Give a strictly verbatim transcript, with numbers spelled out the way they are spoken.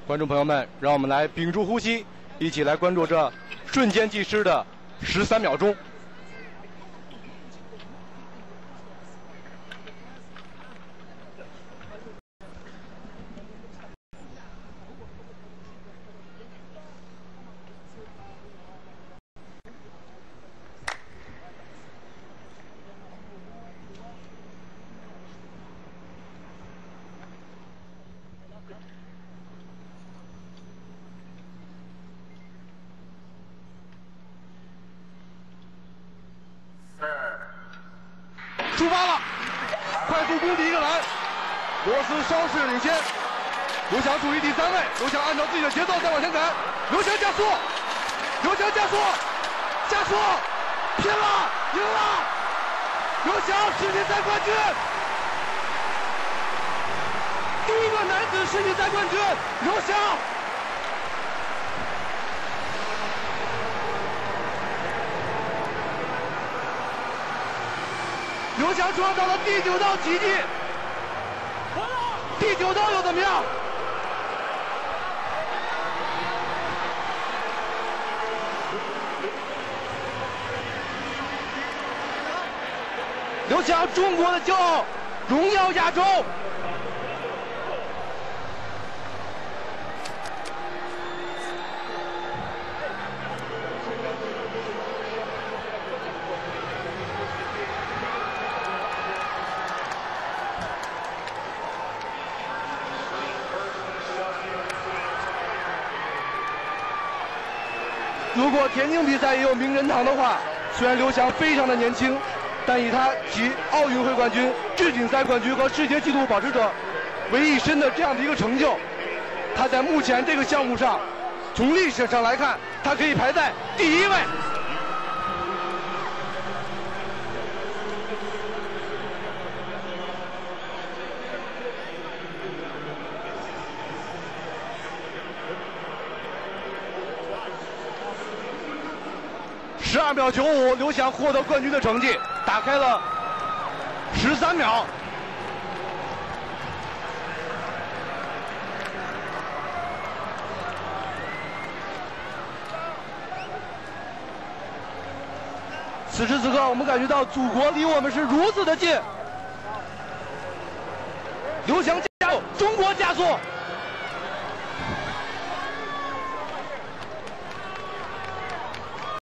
观众朋友们，让我们来屏住呼吸，一起来关注这瞬间计时的十三秒钟。出发了，快速攻第一个篮，罗斯稍事领先，刘翔处于第三位，刘翔按照自己的节奏再往前赶，刘翔加速，刘翔加速，加速，拼了，赢了，刘翔世锦赛冠军，第一个男子世锦赛冠军，刘翔。刘翔创造了第九道奇迹，第九道又怎么样？刘翔，中国的骄傲，荣耀亚洲。如果田径比赛也有名人堂的话，虽然刘翔非常的年轻，但以他集奥运会冠军、世锦赛冠军和世界纪录保持者为一身的这样的一个成就，他在目前这个项目上，从历史上来看，他可以排在第一位。十二秒九五，刘翔获得冠军的成绩，打开了十三秒。此时此刻，我们感觉到祖国离我们是如此的近。刘翔加油，中国加速！